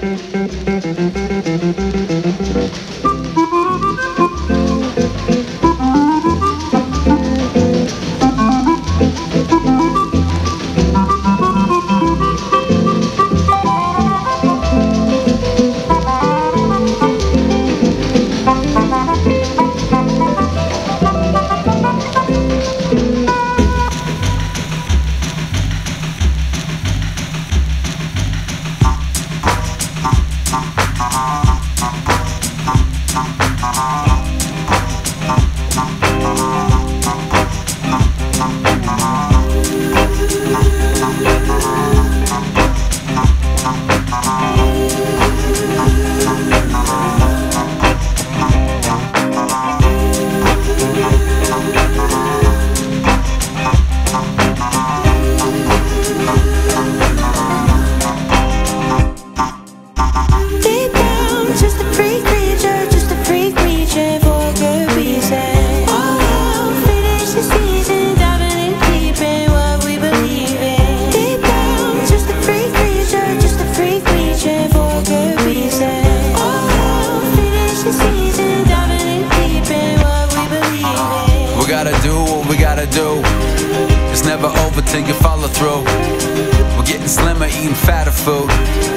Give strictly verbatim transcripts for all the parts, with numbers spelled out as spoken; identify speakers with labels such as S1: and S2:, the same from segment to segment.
S1: Till you follow through. We're getting slimmer, eating fatter food.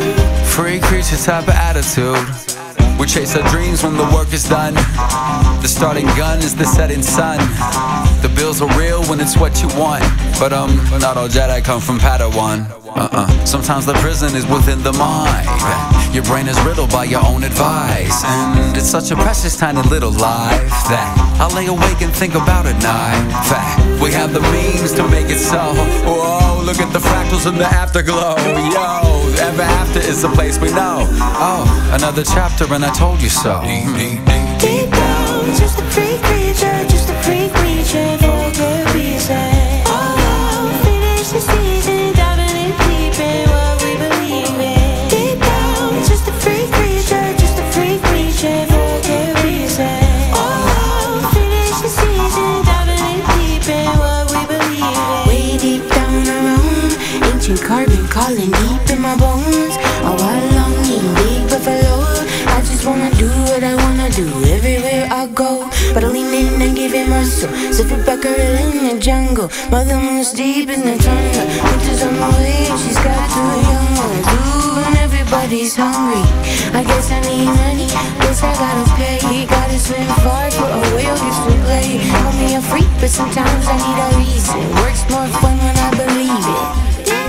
S1: Free creature type of attitude. We chase our dreams when the work is done. The starting gun is the setting sun. The bills are real when it's what you want. But um, not all Jedi come from Padawan. Uh-uh. Sometimes the prison is within the mind. Your brain is riddled by your own advice. And it's such a precious tiny little life that I lay awake and think about at night. Fact, we have the means to make it so. Whoa, look at the fractals in the afterglow. Yo, ever after is the place we know. Oh, another chapter and I told you so.
S2: Deep down, just a free creature, just a free creature for good reason. Oh, finish the season, diving in deep in what we believe in. Deep down, just a free creature, just a free creature for good reason. Oh, finish the season, diving in deep in what we believe in. Way deep down around, ancient carbon calling deep in my bones. A while long eating big buffalo. I just wanna do what I wanna do everywhere I go. But I lean in and give it muscle. Sit back girl in the jungle. Mother moon's deep in the tundra. Winter's on my way, she's got two young ones. Ooh, and everybody's hungry. I guess I need money, guess I gotta pay. Gotta swim far for a whale gets to play. Call me a freak, but sometimes I need a reason. Work's more fun when I believe it.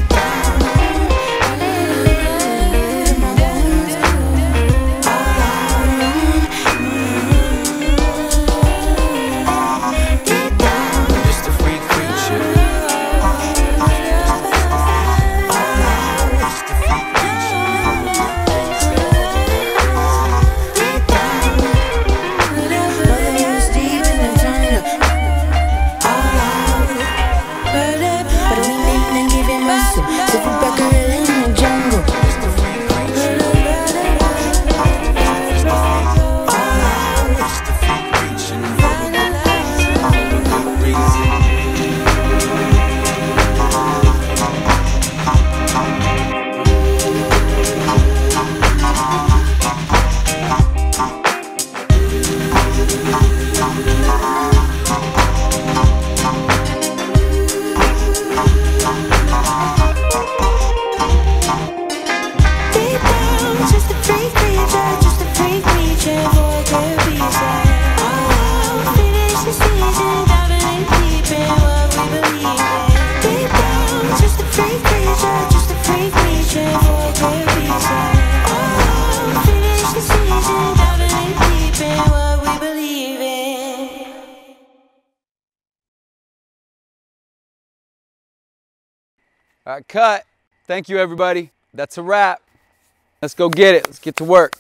S1: All right, cut. Thank you, everybody. That's a wrap. Let's go get it. Let's get to work.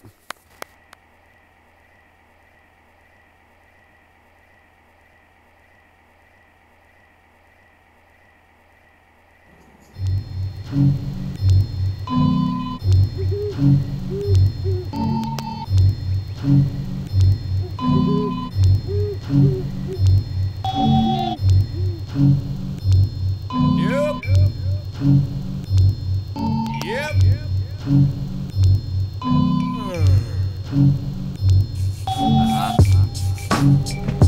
S3: Yep. Yep.
S1: Uh-huh.